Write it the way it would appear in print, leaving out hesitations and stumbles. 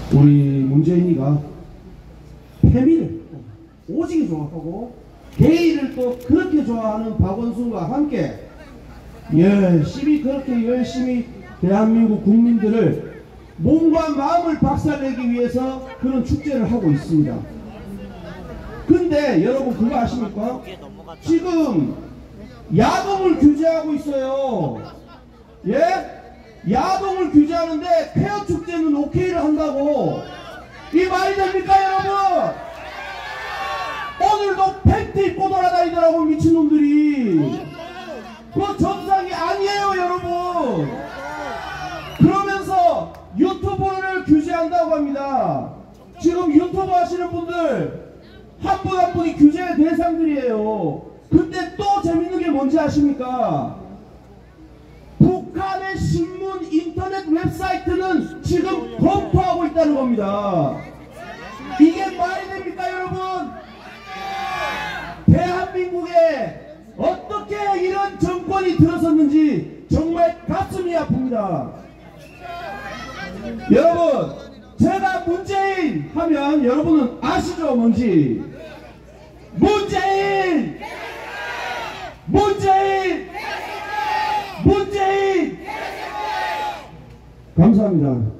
우리 문재인이가 패미를 오지게 좋아하고 게이를 또 그렇게 좋아하는 박원순과 함께 그렇게 열심히 대한민국 국민들을 몸과 마음을 박살내기 위해서 그런 축제를 하고 있습니다. 근데 여러분 그거 아십니까? 지금 야동을 규제하고 있어요. 야동을 규제하는데 쾌어 축제는 오케이를 한다고. 이 말이 됩니까 여러분? 오늘도 팬티 입고 돌아다니더라고 미친놈들이. 그거 정상이 아니에요 여러분. 그러면서 유튜브를 규제한다고 합니다. 지금 유튜브 하시는 분들 한 분 한 분이 규제의 대상들이에요. 근데 또 재밌는 게 뭔지 아십니까? 북한의 신문 인터넷 웹사이트는 지금 검토하고 있다는 겁니다. 이게 말이 됩니까 여러분? 대한민국에 어떻게 이런 정권이 들어섰는지 정말 가슴이 아픕니다. 여러분 제가 문재인 하면 여러분은 아시죠 뭔지? 문재인! 문재인! 문재인! 감사합니다.